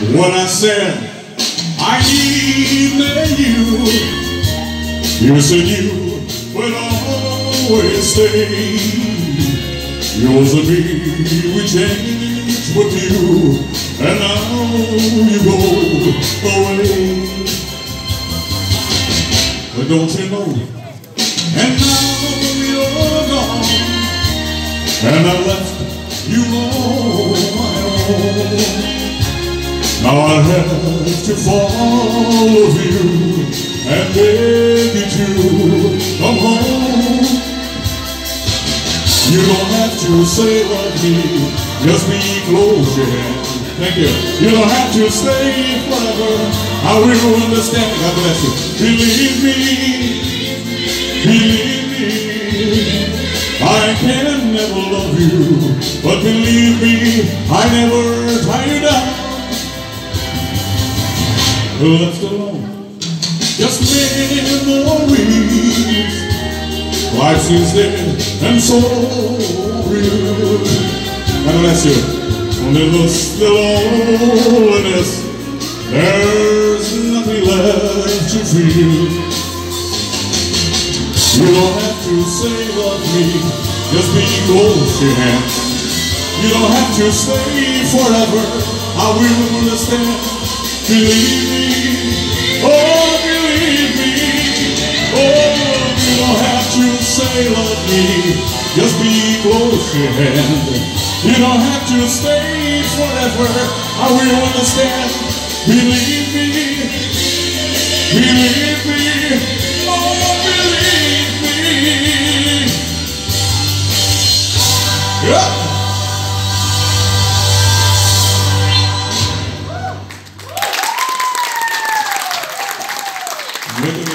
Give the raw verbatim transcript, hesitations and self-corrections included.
When I said I needed you, you said you would always stay. Yours and me, we changed with you, and now you go away. But don't you know? And now you're gone, and I left you on my own. Now I have to follow you and beg you to come home. You don't have to say love me, just be close your hand. Thank you. You don't have to stay forever, I will understand. God bless you. Believe me, believe me, I can never love you, but believe me, I never tie you down. Left alone, just memories. Life seems dead and so real. God bless you. Only the loneliness, there's nothing left to feel. You don't have to say love me, just be close to your hand. You don't have to stay forever, I will understand. Believe me, oh believe me, oh you don't have to say love me, just be close to your hand. You don't have to stay forever, I will understand. Believe me, believe me, oh believe me. Yeah. Make